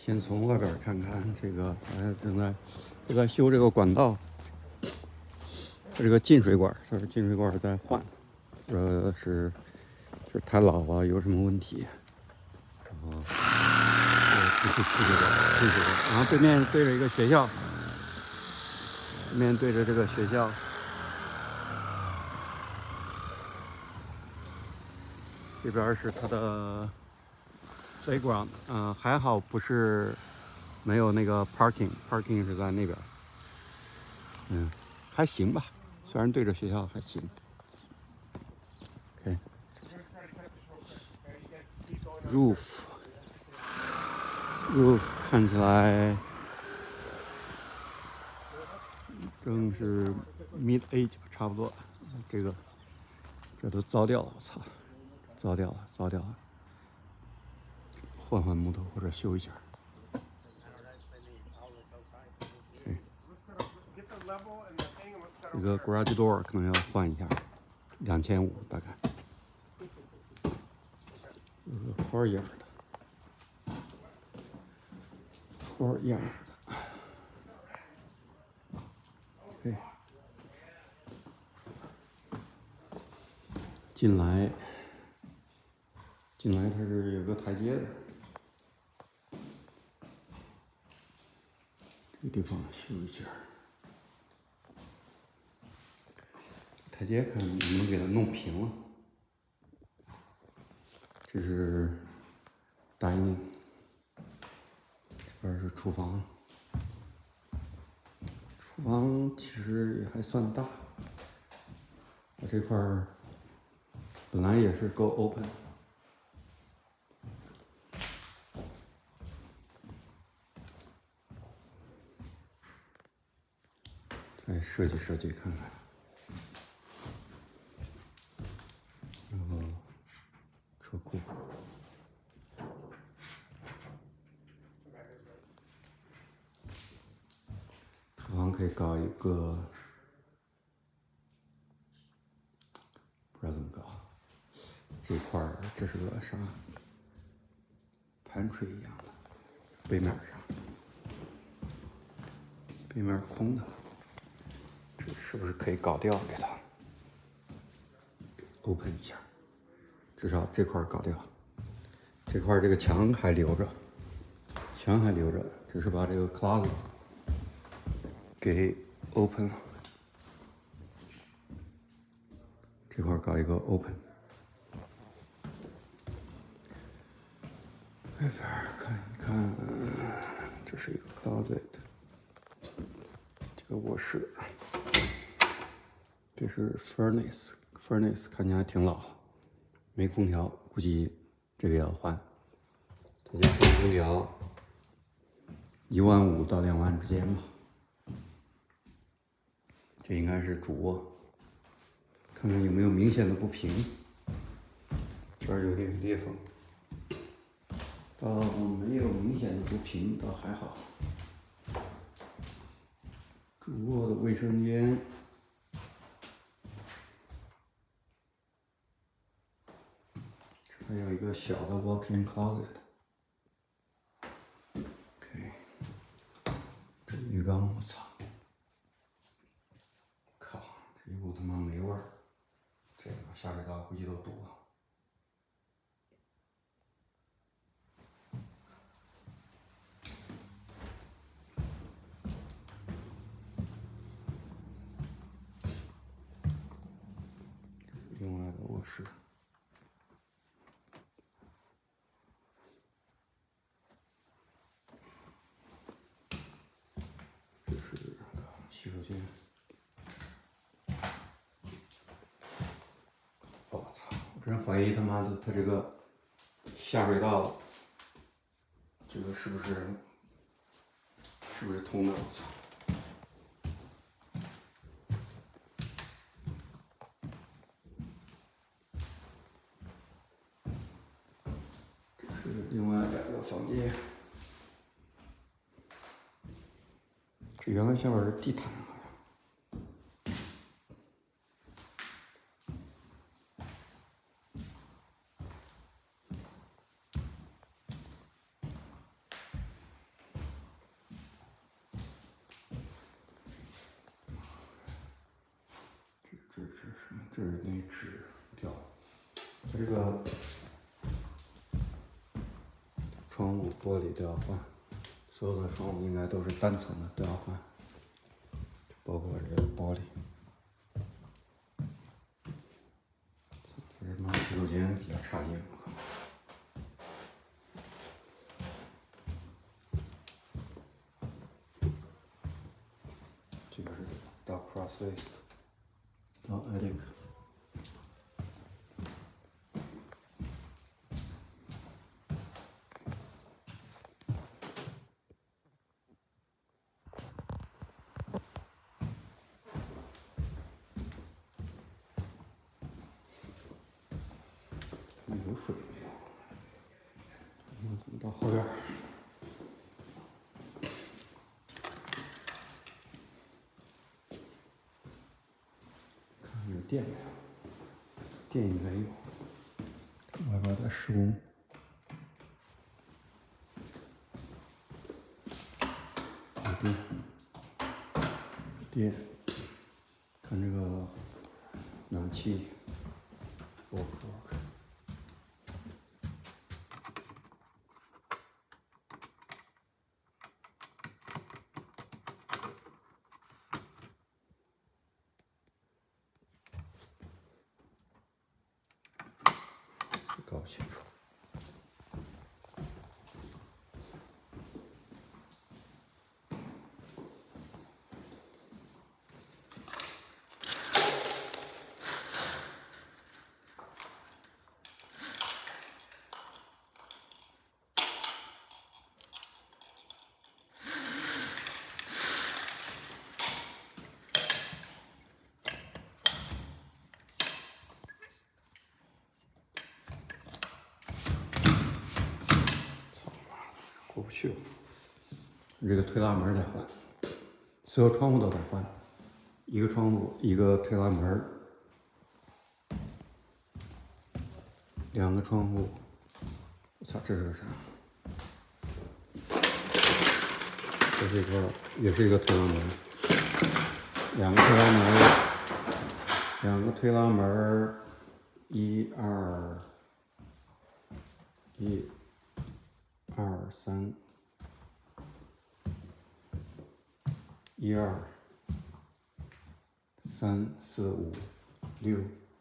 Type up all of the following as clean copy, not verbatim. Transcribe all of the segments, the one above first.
先从外边看看这个，他正在修这个管道，这个进水管，这是进水管在换，是太老了，有什么问题？然后进水管，然后对面对着一个学校，对面对着这个学校。这边是它的 playground， 还好不是没有那个 parking 是在那边，还行吧，虽然对着学校还行。OK， roof 看起来正是 mid age 差不多，这都糟掉了，我操，糟掉了，换木头或者修一下。这个 garage door 可能要换一下，2500大概。有个花样的。对，进来它是有个台阶的，这个地方修一下。台阶看能不能给它弄平了。这是 dining， 这边是厨房。厨房其实也还算大，我这块本来也是够 open。再设计看看。然后车库。厨房可以搞一个，不知道怎么搞。这块这是个啥 ？pantry 一样的，背面上，背面空的，这是不是可以搞掉？给它 open 一下，至少这块搞掉。这块这个墙还留着，只是把这个 closet 给 open 了。这块搞一个 open。外边看一看，这是一个 closet， 这个卧室，这是 furnace 看起来挺老，没空调，估计这个要换。它家空调15000到2万之间吧。这应该是主卧，看看有没有明显的不平。这儿有点裂缝，倒没有明显的不平，倒还好。主卧的卫生间，还有一个小的 walk-in closet。OK， 这浴缸，我操！靠，这一股他妈霉味儿，这个下水道估计都堵了。另外的卧室，这是洗手间。我操！我真怀疑他妈的，他这个下水道，这个是不是通的？我操！这是另外2个房间。这原来下边是地毯，好像。 这是什么？这是那纸条。它这个窗户玻璃都要换，所有的窗户应该都是单层的，都要换，包括这个玻璃。这是妈洗手间比较差劲，我靠。这个是到 Crossways， 到 Attic。有水没有？那怎么到后院？看看有电没有？电应该有。外边在施工。有电。电。看这个暖气。work。搞不清楚。过不去了，这个推拉门得换，所有窗户都得换，一个窗户一个推拉门，两个窗户，我操，这是个啥？这是一个，也是一个推拉门，两个推拉门，两个推拉门，一二三，一二三四五六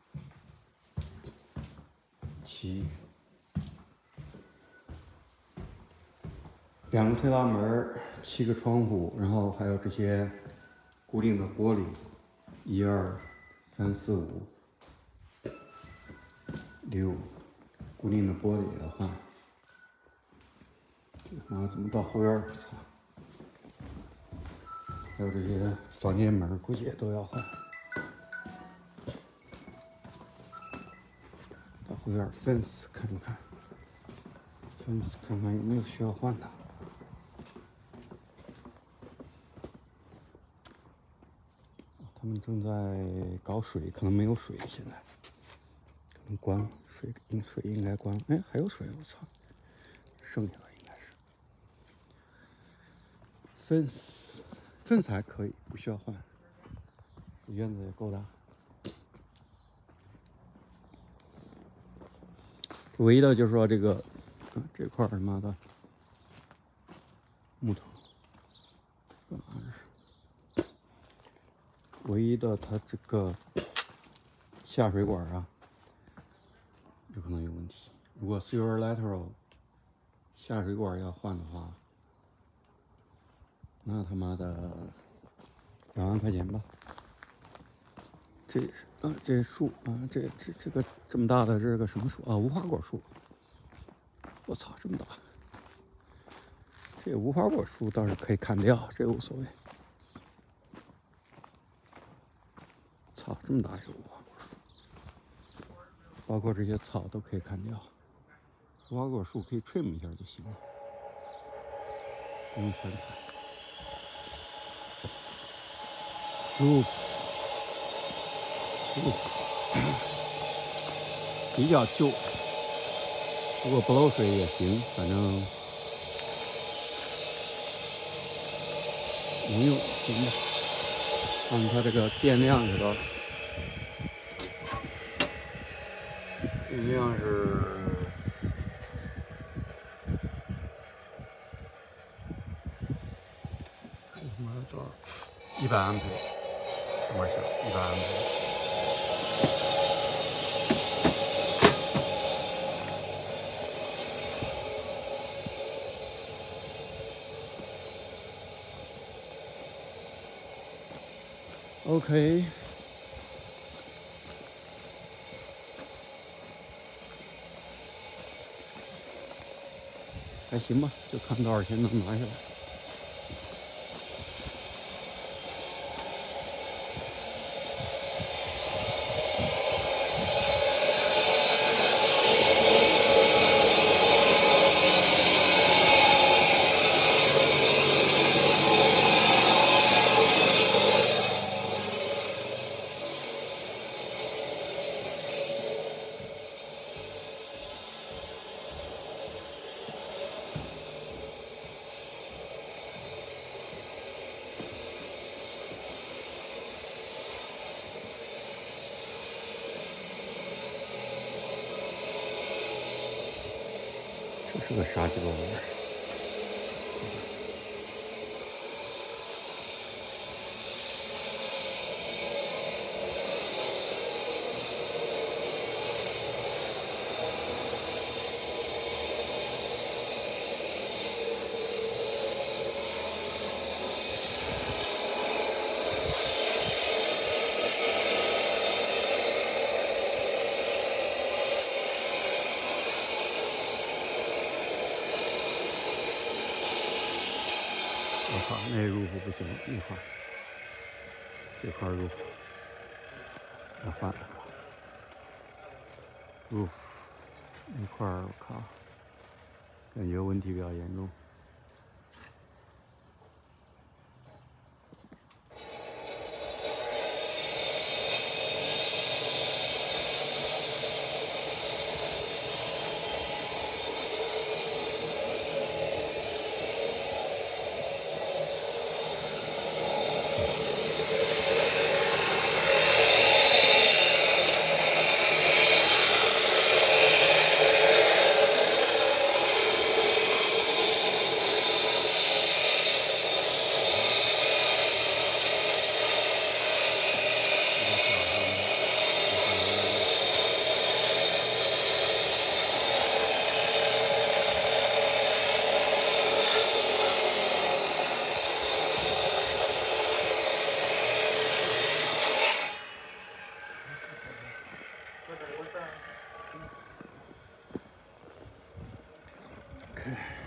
七，两个推拉门，7个窗户，然后还有这些固定的玻璃，一二三四五六，固定的玻璃的话。然后怎么到后院？操！还有这些房间门，估计也都要换。到后院 fence 看一看 ，fence 看看有没有需要换的。他们正在搞水，可能没有水，现在可能关了水，水应该关了。哎，还有水，我操！剩下的。fence 还可以，不需要换。院子也够大。唯一的就是说这个，这块他妈的木头，干嘛这是？唯一的它这个下水管啊，有可能有问题。如果 sewer lateral 下水管要换的话。那他妈的2万块钱吧。这是这树啊，这个这么大的，这是个什么树啊？无花果树。我操，这么大！这无花果树倒是可以砍掉，这无所谓。操，这么大一个无花果树，包括这些草都可以砍掉。无花果树可以 trim 一下就行了，不用全砍。roof 比较旧，如果不漏水也行，反正能用，行吧。按它这个电量是多少？ 运量是多少？100安培，这么小，100安培。OK， 还行吧，就看多少钱能拿下来。这是个啥鸡巴玩意儿？我靠，那入户不行，那块儿，这块入户要换了。入户那块儿，我靠，感觉问题比较严重。Okay.